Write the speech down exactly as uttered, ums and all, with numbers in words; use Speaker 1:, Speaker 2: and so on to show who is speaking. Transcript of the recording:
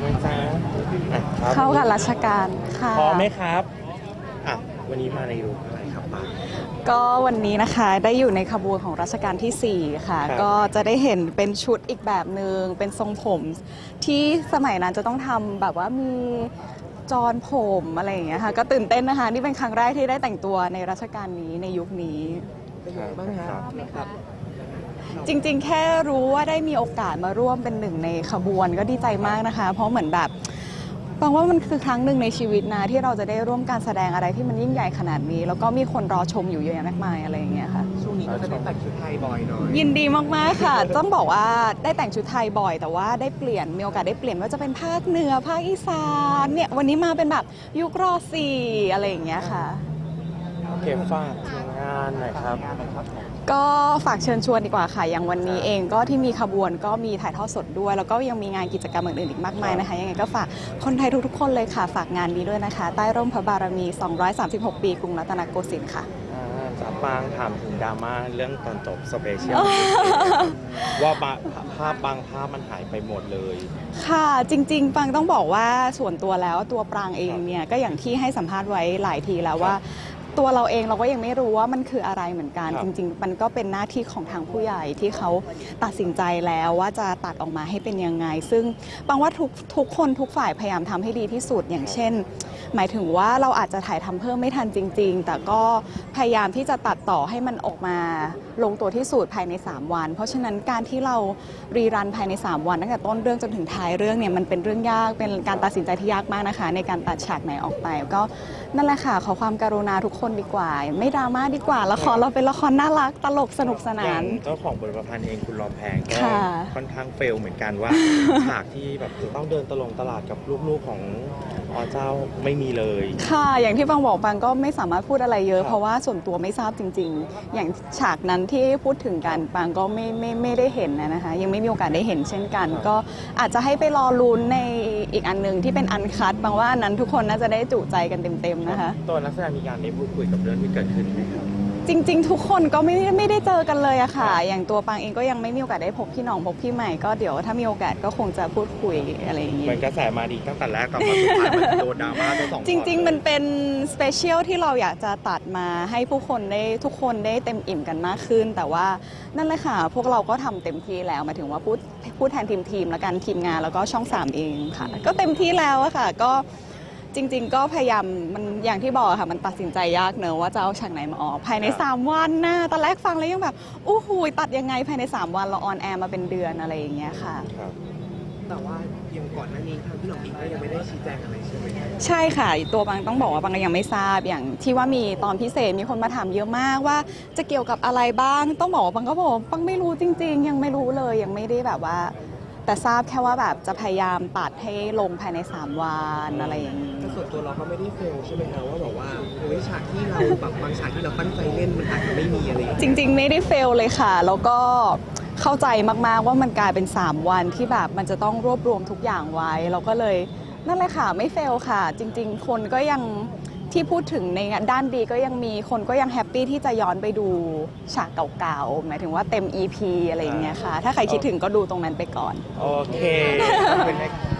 Speaker 1: ไหมจ๊ะ
Speaker 2: เข้ากับราชการค่ะ
Speaker 1: พร้อมไหมครับอ่ะวันนี้มาในรูปอะไรครับป้า
Speaker 2: ก็วันนี้นะคะได้อยู่ในขบวนของรัชกาลที่สี่ค่ะก็จะได้เห็นเป็นชุดอีกแบบหนึ่งเป็นทรงผมที่สมัยนั้นจะต้องทำแบบว่ามีจอนผมอะไรอย่างเงี้ยค่ะก็ตื่นเต้นนะคะนี่เป็นครั้งแรกที่ได้แต่งตัวในรัชกาลนี้ในยุคนี้
Speaker 1: เป็นยังไงบ้างครับ
Speaker 2: จริงๆแค่รู้ว่าได้มีโอกาสมาร่วมเป็นหนึ่งในขบวนก็ดีใจมากนะคะเพราะเหมือนแบบฟังว่ามันคือครั้งหนึ่งในชีวิตนะที่เราจะได้ร่วมการแสดงอะไรที่มันยิ่งใหญ่ขนาดนี้แล้วก็มีคนรอชมอยู่เยอะแยะมากมายอะไรอย่างเงี้ยค่ะ
Speaker 1: ช่วงนี้ก็จะได้แต่งชุดไทยบ่อยหน่อย
Speaker 2: ยินดีมากๆค่ะต้องบอกว่าได้แต่งชุดไทยบ่อยแต่ว่าได้เปลี่ยนมีโอกาสได้เปลี่ยนว่าจะเป็นภาคเหนือภาคอีสานเนี่ยวันนี้มาเป็นแบบยุครอสี่อะไรอย่างเงี้ยค่ะ
Speaker 1: เก็บฝากงานหน่อยครับ
Speaker 2: ก็ฝากเชิญชวนดีกว่าค่ะอย่างวันนี้เองก็ที่มีขบวนก็มีถ่ายทอดสดด้วยแล้วก็ยังมีงานกิจกรรมอื่นๆอีกมากมายนะคะยังไงก็ฝากคนไทยทุกๆคนเลยค่ะฝากงานนี้ด้วยนะคะใต้ร่มพระบารมีสองร้อยสามสิบหกปีกรุงรัตนโกสินทร์ค่ะ
Speaker 1: จะปางถามถึงดราม่าเรื่องตอนจบสเปเชียลว่าภาพบางภาพมันหายไปหมดเลย
Speaker 2: ค่ะจริงๆปังต้องบอกว่าส่วนตัวแล้วตัวปรางเองเนี่ยก็อย่างที่ให้สัมภาษณ์ไว้หลายทีแล้วว่าตัวเราเองเราก็ยังไม่รู้ว่ามันคืออะไรเหมือนกันจริงๆมันก็เป็นหน้าที่ของทางผู้ใหญ่ที่เขาตัดสินใจแล้วว่าจะตัดออกมาให้เป็นยังไงซึ่งปังว่าทุกทุกคนทุกฝ่ายพยายามทำให้ดีที่สุดอย่างเช่นหมายถึงว่าเราอาจจะถ่ายทำเพิ่มไม่ทันจริงๆแต่ก็พยายามที่จะตัดต่อให้มันออกมาลงตัวที่สุดภายในสามวันเพราะฉะนั้นการที่เรารีรันภายในสามวันตั้งแต่ต้นเรื่องจนถึงท้ายเรื่องเนี่ยมันเป็นเรื่องยากเป็นการตัดสินใจที่ยากมากนะคะในการตัดฉากไหนออกไปก็นั่นแหละค่ะขอความกรุณาทุกคนดีกว่าไม่ดราม่าดีกว่าละครเราเป็นละครน่ารักตลกสนุกสนาน
Speaker 1: เจ้าของบทประพันธ์เองคุณรอมแพงก็ค่อนข้างเฟลเหมือนกันว่าฉากที่แบบต้องเดินตลงตลาดกับลูกๆของอ๋อเจ้าไม่มีเลย
Speaker 2: ค่ะอย่างที่ฟังบอกปังก็ไม่สามารถพูดอะไรเยอะเพราะว่าส่วนตัวไม่ทราบจริงๆอย่างฉากนั้นที่พูดถึงกันปังก็ไม่ไม่ไม่ได้เห็นนะคะยังไม่มีโอกาสได้เห็นเช่นกันก็อาจจะให้ไปรอลุ้นในอีกอันนึงที่เป็นอันคัทบางว่าอันนั้นทุกคนน่าจะได้จุใจกันเต็มๆนะคะ
Speaker 1: ตัวนักแสดงมีการได้พูดคุยกับเรื่องที่เกิดขึ้นไหมครับ
Speaker 2: จริงๆทุกคนก็ไม่ไม่ได้เจอกันเลยอะค่ะอย่างตัวปังเองก็ยังไม่มีโอกาสได้พบพี่น้องพบพี่ใหม่ก็เดี๋ยวถ้ามีโอกาสก็คงจะพูดคุยอะไรอย่างนี้
Speaker 1: เหมือนกระแสมาดีตั้งแต่แรกกับมาสุดท้ายมันโดนดราม่าทั้งสอง
Speaker 2: จริงๆมันเป็นสเปเชียลที่เราอยากจะตัดมาให้ผู้คนได้ทุกคนได้เต็มอิ่มกันมากขึ้นแต่ว่านั่นแหละค่ะพวกเราก็ทำเต็มที่แล้วหมายถึงว่าพูดพูดแทนทีมทีมแล้วกันทีมงานแล้วก็ช่องสามเองค่ะก็เต็มที่แล้วอะค่ะก็จริงๆก็พยายามมันอย่างที่บอกค่ะมันตัดสินใจยากเนอะว่าจะเอาฉากไหนมาออกภายในสามวันนะตอนแรกฟังแล้วยังแบบอู้หูตัดยังไงภายในสามวันเราออนแอร์มาเป็นเดือนอะไรอย่างเงี้ยค่ะ
Speaker 1: แต่ว่ายังก่อนหน้านี้ทางพี่หน่องเองก็ยังไม่ได้ชี้แจงอะไรใช่ไหม
Speaker 2: ใช่ค่ะตัวบางต้องบอกว่าบางก็ยังไม่ทราบอย่างที่ว่ามีตอนพิเศษมีคนมาถามเยอะมากว่าจะเกี่ยวกับอะไรบ้างต้องบอกว่าบางก็บอกบางไม่รู้จริงๆยังไม่รู้เลยยังไม่ได้แบบว่าแต่ทราบแค่ว่าแบบจะพยายามตัดให้ลงภายในสามวันอะไรอย่างนี้
Speaker 1: แต่ส่วนตัวเราก็ไม่ได้เฟลใช่ไหมคะว่าแบบว่าโอ้ยฉากที่เราแบบบางฉากที่เราตั้งใจเล่นมันอาจจะไม่มีอะไร
Speaker 2: จริงๆไม่ได้เฟลเลยค่ะแล้วก็เข้าใจมากๆว่ามันกลายเป็นสามวันที่แบบมันจะต้องรวบรวมทุกอย่างไว้เราก็เลยนั่นแหละค่ะไม่เฟลค่ะจริงๆคนก็ยังที่พูดถึงในด้านดีก็ยังมีคนก็ยังแฮปปี้ที่จะย้อนไปดูฉากเก่าๆหมายถึงว่าเต็ม อี พี อะไรอย่างเงี้ยค่ะถ้าใครคิดถึงก็ดูตรงนั้นไปก่อน
Speaker 1: โอเค